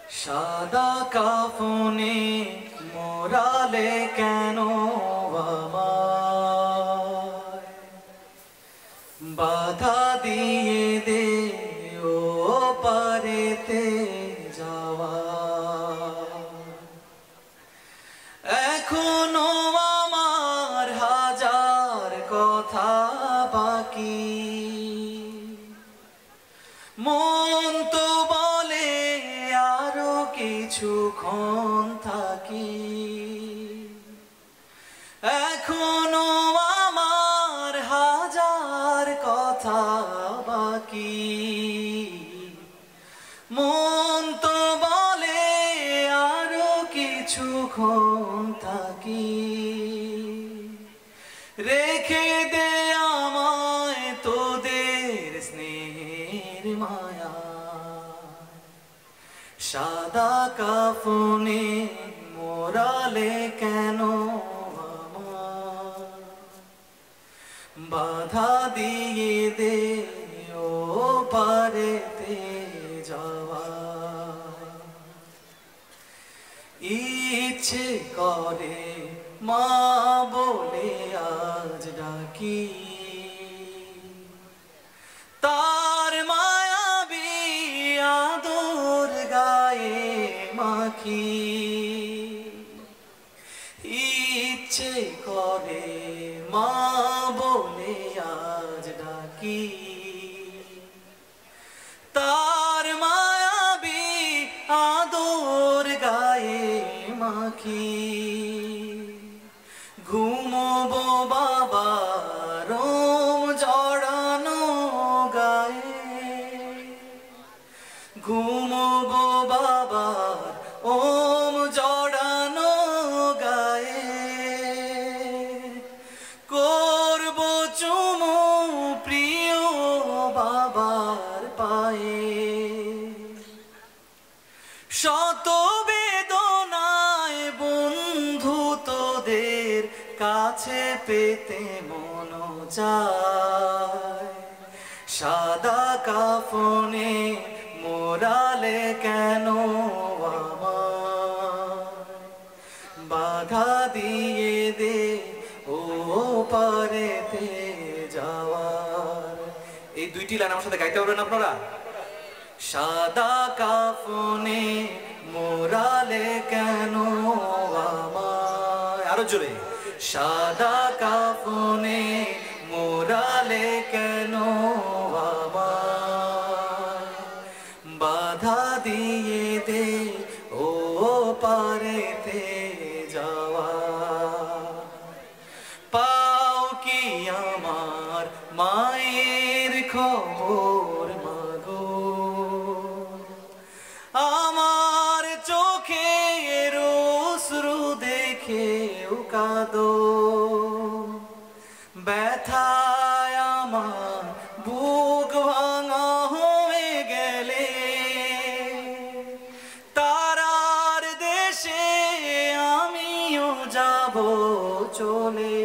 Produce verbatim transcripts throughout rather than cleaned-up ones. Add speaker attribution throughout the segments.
Speaker 1: সাদা কাফনে মোরালে কেন আমায় বাধা দিয়ে দে ও পারেতে যাওয়া এখনো আমার হাজার কথা বাকি মন তো বলে আরো কিছুক্ষণ থাকি এখনো আমার হাজার কথা বাকি মন তো বলে আরো কিছুক্ষণ থাকি রেখে দে আমায় তোদের স্নেহের মায়া সাদা কাফনে মোরালে কেন আমায় বাধা দিয়ে দে ও পারেতে যাওয়া ইচ্ছে করে মা বলে আজ ডাকি তার মায়াবী আদর গায়ে মাখি ইচ্ছে করে মা বলে আজ ডাকি তার মায়াবী আদর গায়ে মাখি ঘুমবো বাবা রোম জড়ানো গায়ে ঘুমবো বাবা ওম জড়ানো গায়ে করবো চুমু প্রিয় বাবার পায়ে শত বেদনায় বন্ধু তোদের কাছে পেতে মন চায় সাদা কাফনে মোরালে কেন আমায় বাধা দিয়ে দে ও পারেতে যাওয়ার এই দুইটি লাইন আমার সাথে গাইতে পারবেন আপনারা সাদা কাফনে মোরালে কেন আমায় আরো জোরে সাদা কাফনে মোরালে কেন আমায় বাধা দিয়ে দে ও পারেতে যাওয়া পাও কি আমার মায়ের খবর মাগো আমার চোখের অশ্রু দেখেও কাঁদো ব্যথায় আমার বুক ভাঙা হয়ে গেলে তারার দেশে আমিও যাব চলে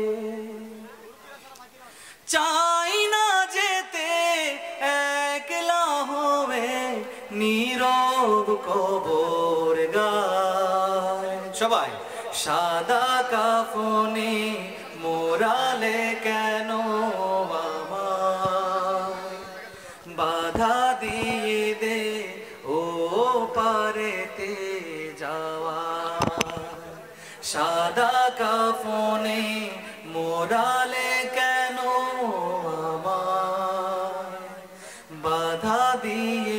Speaker 1: চাই না যেতে একলা হয়ে নীরব কবর গায় সবাই সাদা কাফনে মোরালে কেন আমায় বাধা দিয়ে দে ও পারেতে যাওয়া সাদা কাফনে মোরালে কেন আমায় বাধা দিয়ে